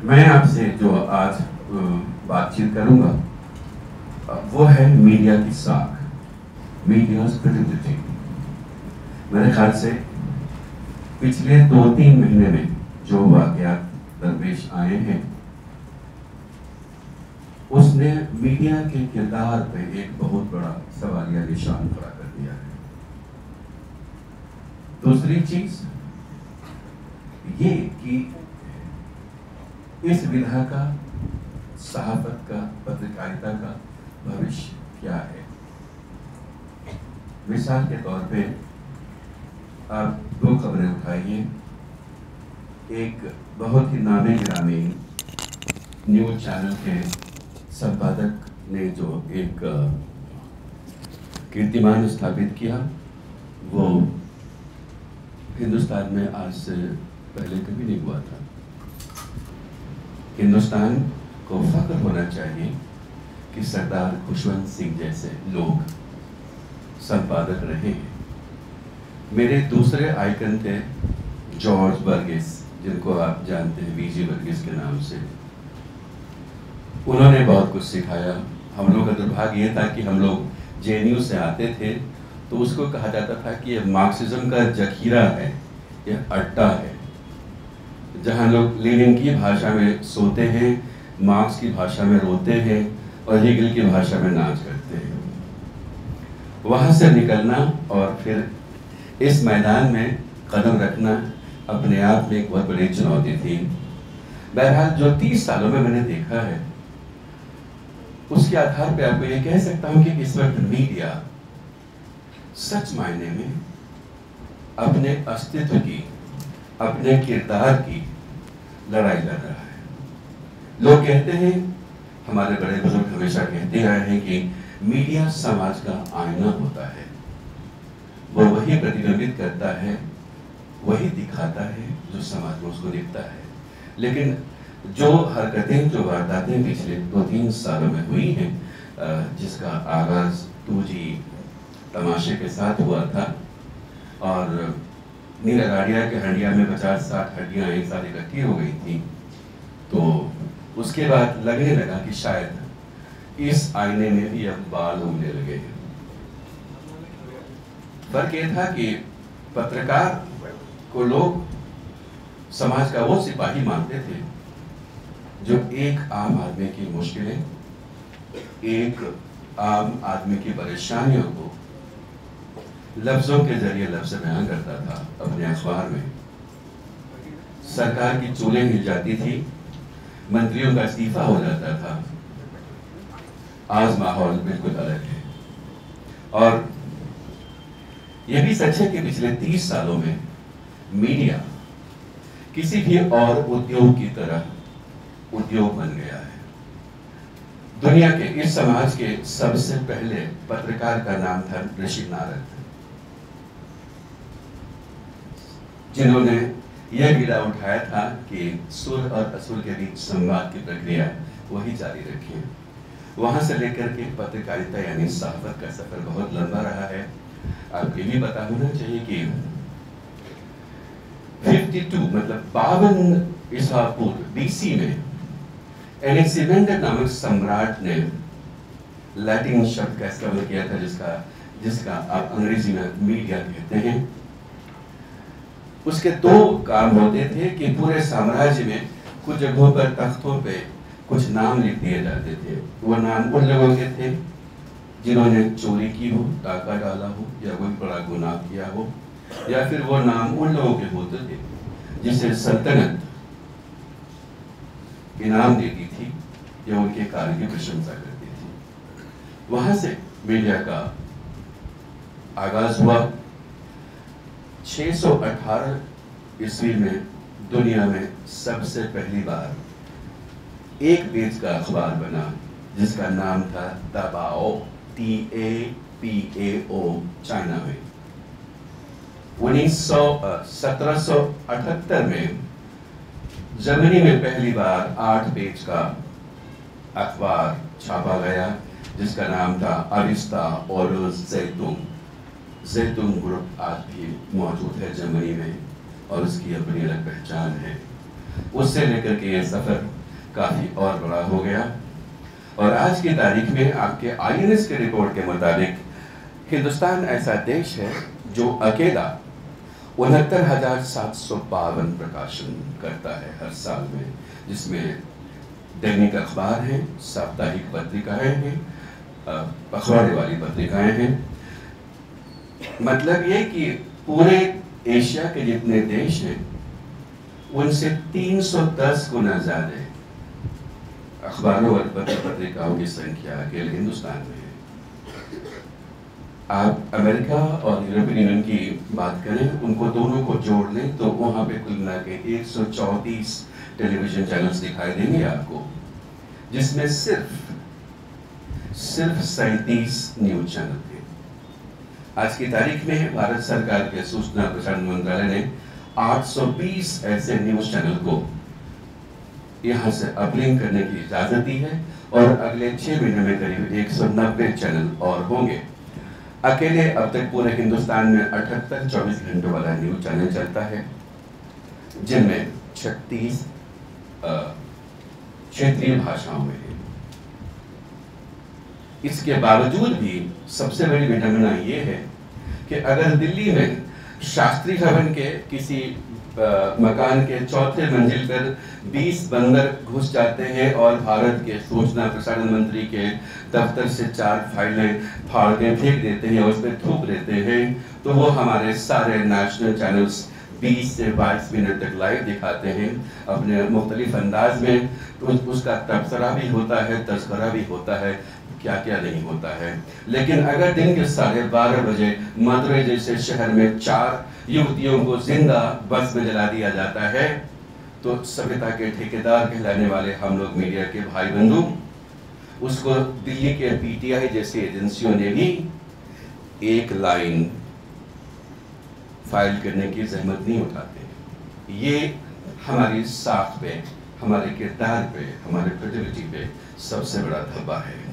मैं आपसे जो आज बातचीत करूंगा वो है मीडिया की साख, मीडियाज क्रेडिबिलिटी। मेरे ख्याल से पिछले 2-3 महीने में जो वाकयात दरपेश आए हैं उसने मीडिया के किरदार पे एक बहुत बड़ा सवालिया निशान खड़ा कर दिया है। दूसरी चीज ये कि इस विधा का, सहाफत का, पत्रकारिता का भविष्य क्या है। मिसाल के तौर पे आप 2 खबरें उठाइए। एक बहुत ही नामी गिरामी न्यूज चैनल के संपादक ने जो एक कीर्तिमान स्थापित किया, वो हिंदुस्तान में आज से पहले कभी नहीं हुआ था। हिंदुस्तान को फख्र होना चाहिए कि सरदार खुशवंत सिंह जैसे लोग संपादक रहे हैं। मेरे दूसरे आइकन थे जॉर्ज बर्गिस, जिनको आप जानते हैं वीजी बर्गिस के नाम से। उन्होंने बहुत कुछ सिखाया। हम लोग का दुर्भाग्य ये था कि हम लोग जेएनयू से आते थे तो उसको कहा जाता था कि यह मार्क्सिज्म का जखीरा है, यह अड्डा है, जहाँ लोग लेनिन की भाषा में सोते हैं, मार्क्स की भाषा में रोते हैं और हेगल की भाषा में नाच करते हैं। वहाँ से निकलना और फिर इस मैदान में कदम रखना अपने आप में एक बहुत बड़ी चुनौती थी। बहरहाल जो 30 सालों में मैंने देखा है उसके आधार पे आपको ये कह सकता हूँ कि इस वक्त मीडिया सच मायने में अपने अस्तित्व की, अपने किरदार की लड़ाई लड़ रहा है। लोग कहते हैं, हमारे बड़े बुजुर्ग हमेशा कहते आए हैं कि मीडिया समाज का आईना होता है। वो वही प्रतिबिंबित करता है, वही दिखाता है जो समाज में उसको दिखता है। लेकिन जो हरकतें, जो वारदातें पिछले 2-3 सालों में हुई हैं, जिसका आगाज 2G तमाशे के साथ हुआ था और नीला गाड़िया के हड्डिया में 50-60 हड्डियां एक साथ इकट्ठी हो गई थी, तो उसके बाद लगने लगा कि शायद इस आईने में भी अब बाल उगने लगे हैं। फर्क ये था कि पत्रकार को लोग समाज का वो सिपाही मानते थे जो एक आम आदमी की मुश्किलें, एक आम आदमी की परेशानियों को लफ्जों के जरिए लफ्ज बयान करता था अपने अखबार में। सरकार की चूलें हिल जाती थी, मंत्रियों का इस्तीफा हो जाता था। आज माहौल बिल्कुल अलग है। और यह भी सच है कि पिछले 30 सालों में मीडिया किसी भी और उद्योग की तरह उद्योग बन गया है। दुनिया के, इस समाज के सबसे पहले पत्रकार का नाम था ऋषि नारद, जिन्होंने यह बीड़ा उठाया था कि सुर और असुर के बीच संवाद की प्रक्रिया वही जारी रखी। वहां से लेकर के पत्रकारिता यानी सहाफत का सफर बहुत लंबा रहा है। आपको ये भी पता होना चाहिए कि 52 मतलब 52 ईसा पूर्व BC में एलेक्जेंडर नामक सम्राट ने लैटिन शब्द का इस्तेमाल किया था, जिसका आप अंग्रेजी में मीडिया कहते हैं। उसके 2 काम होते थे कि पूरे साम्राज्य में कुछ जगहों पर तख्तों पे कुछ नाम लिख दिए जाते थे। वो नाम उन लोगों के थे जिन्होंने चोरी की हो, डाका डाला हो या कोई बड़ा गुनाह किया हो, या फिर वो नाम उन लोगों के होते थे जिसे सल्तनत इनाम देती थी या उनके कार्य की प्रशंसा करती थी। वहां से मीडिया का आगाज हुआ। 618 ईस्वी में दुनिया में सबसे पहली बार एक पेज का अखबार बना जिसका नाम था दाबाओ, TAPAO, चाइना में। 1778 में जर्मनी में पहली बार 8 पेज का अखबार छापा गया जिसका नाम था अरिस्ता और जैतून ग्रुप आज भी मौजूद है जर्मनी में और उसकी अपनी अलग पहचान है। उससे लेकर के ये सफ़र काफ़ी और बड़ा हो गया। और आज की तारीख में आपके INS के रिपोर्ट के मुताबिक हिंदुस्तान ऐसा देश है जो अकेला 69,752 प्रकाशन करता है हर साल में, जिसमें दैनिक अखबार हैं, साप्ताहिक पत्रिकाएं हैं, पखवाड़े वाली पत्रिकाएं हैं। मतलब ये कि पूरे एशिया के जितने देश हैं उनसे 310 गुना ज्यादा अखबारों और पत्रिकाओं की संख्या अकेले हिंदुस्तान में है। आप अमेरिका और यूरोपियन यूनियन की बात करें, उनको दोनों को जोड़ लें तो वहां पे कुल मिला के 134 टेलीविजन चैनल्स दिखाई देंगे आपको, जिसमें सिर्फ 37 न्यूज चैनल थे। आज की तारीख में भारत सरकार के सूचना प्रसारण मंत्रालय ने 820 ऐसे न्यूज चैनल को यहाँ से अपलिंक करने की इजाजत दी है और अगले 6 महीने में करीब 190 चैनल और होंगे। अकेले अब तक पूरे हिंदुस्तान में 78 24 घंटों वाला न्यूज चैनल चलता है, जिनमें 36 क्षेत्रीय भाषाओं में है। इसके बावजूद भी सबसे बड़ी विडंबना ये है कि अगर दिल्ली में शास्त्री भवन के किसी मकान के चौथे मंजिल पर 20 बंदर घुस जाते हैं और भारत के सूचना प्रसारण मंत्री के दफ्तर से 4 फाइलें फाड़ के फेंक देते हैं और उस पर थूक देते हैं, तो वो हमारे सारे नेशनल चैनल्स 20 से 22 मिनट तक लाइव दिखाते हैं अपने मुख्तलिफ अंदाज में। तो उसका तबसरा भी होता है, तस्करा भी होता है, क्या क्या नहीं होता है। लेकिन अगर दिन के 12:30 बजे मदुरै जैसे शहर में 4 युवतियों को जिंदा बस में जला दिया जाता है, तो सभ्यता के ठेकेदार कहलाने वाले हम लोग मीडिया के भाई बंधु उसको दिल्ली के PTI जैसी एजेंसियों ने भी एक लाइन फाइल करने की जहमत नहीं उठाते। ये हमारी साख पे, हमारे किरदार पे, हमारे क्रेडिबिलिटी पे सबसे बड़ा धब्बा है।